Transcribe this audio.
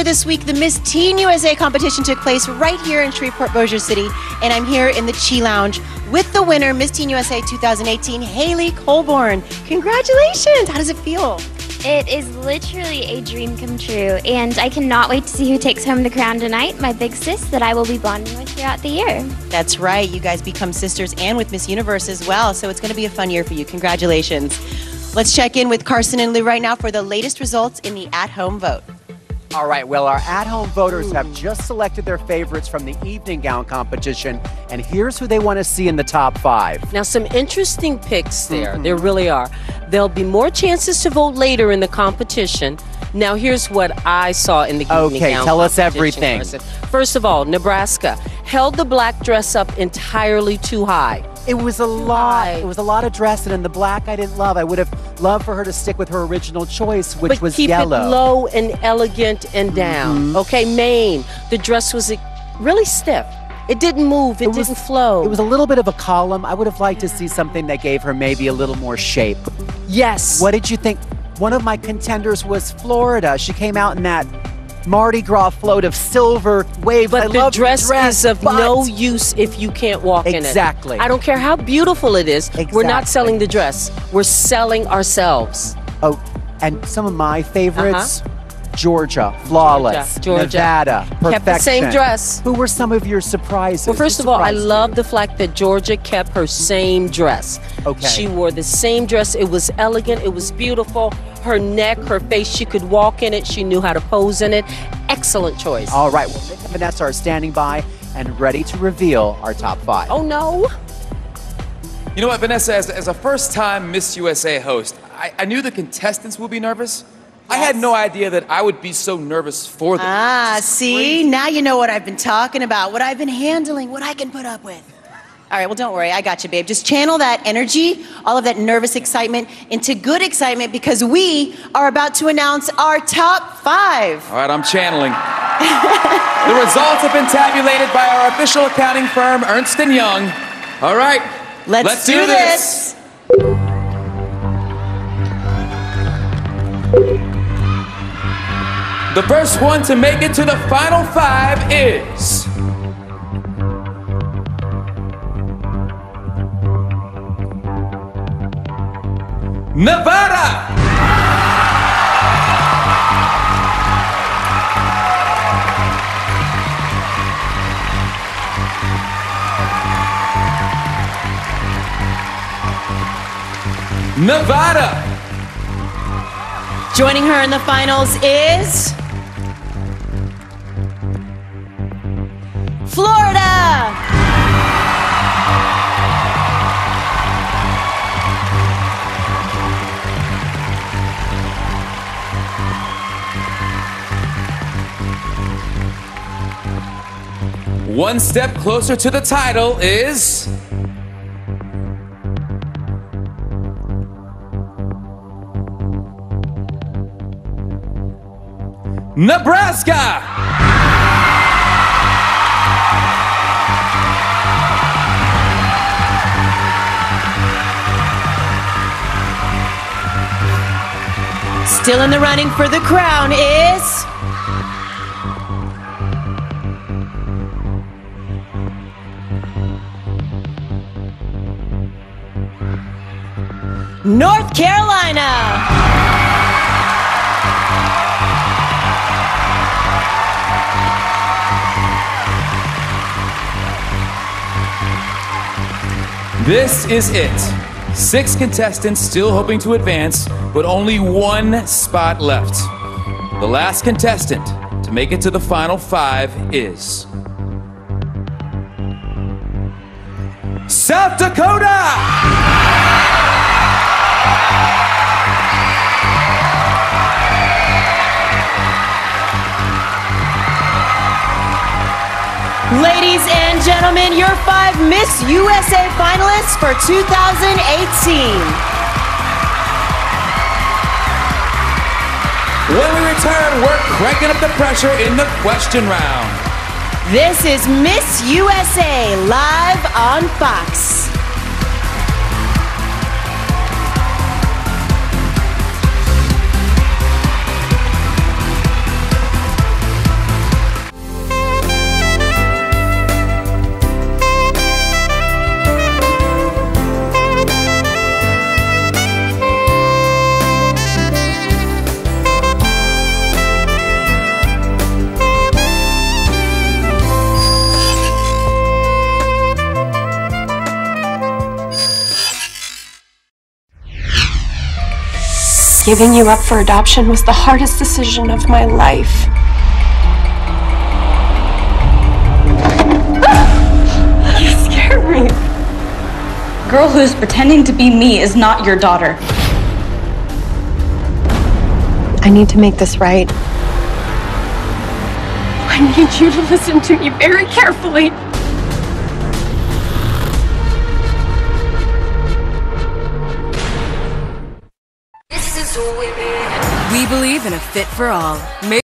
Earlier this week, the Miss Teen USA competition took place right here in Shreveport, Bossier City, and I'm here in the Chi Lounge with the winner, Miss Teen USA 2018, Haley Colborn. Congratulations! How does it feel? It is literally a dream come true, and I cannot wait to see who takes home the crown tonight, my big sis that I will be bonding with throughout the year. That's right. You guys become sisters and with Miss Universe as well, so it's going to be a fun year for you. Congratulations. Let's check in with Carson and Lou right now for the latest results in the at-home vote. All right, well, our at-home voters have just selected their favorites from the evening gown competition, and here's who they want to see in the top 5. Now, some interesting picks there. There really are. There'll be more chances to vote later in the competition. Now, here's what I saw in the evening gown. Okay, tell us everything. Carson. First of all, Nebraska held the black dress up entirely too high. It was a lot. It was a lot of dress, and in the black I didn't love. I would have loved for her to stick with her original choice, which was yellow. But keep it low and elegant and down. Okay, Maine, the dress was really stiff. It didn't move, it didn't flow. It was a little bit of a column. I would have liked to see something that gave her maybe a little more shape. Yes. What did you think? One of my contenders was Florida. She came out in that Mardi Gras float of silver waves. But the dress is of no use if you can't walk in it. Exactly. I don't care how beautiful it is. We're not selling the dress. We're selling ourselves. Oh, and some of my favorites, Georgia, flawless. Georgia. Nevada, perfection. Kept the same dress. Who were some of your surprises? Well, first of all, I love the fact that Georgia kept her same dress. Okay. She wore the same dress. It was elegant. It was beautiful. Her neck, her face, she could walk in it. She knew how to pose in it. Excellent choice. All right, well, Nick and Vanessa are standing by and ready to reveal our top 5. Oh, no. You know what, Vanessa, as a first-time Miss USA host, I knew the contestants would be nervous. I had no idea that I would be so nervous for them. Ah, see? Now you know what I've been talking about, what I've been handling, what I can put up with. All right, well, don't worry. I got you, babe. Just channel that energy, all of that nervous excitement, into good excitement because we are about to announce our top 5. All right, I'm channeling. The results have been tabulated by our official accounting firm, Ernst & Young. All right, let's do this. The first one to make it to the final 5 is... Nevada! Nevada! Joining her in the finals is... Florida! One step closer to the title is... Nebraska! Still in the running for the crown is... North Carolina! This is it. 6 contestants still hoping to advance, but only 1 spot left. The last contestant to make it to the final 5 is... South Dakota! Ladies and gentlemen, your 5 Miss USA finalists for 2018. When we return, we're cranking up the pressure in the question round. This is Miss USA live on Fox. Giving you up for adoption was the hardest decision of my life. You scared me. The girl who is pretending to be me is not your daughter. I need to make this right. I need you to listen to me very carefully. We believe in a fit for all.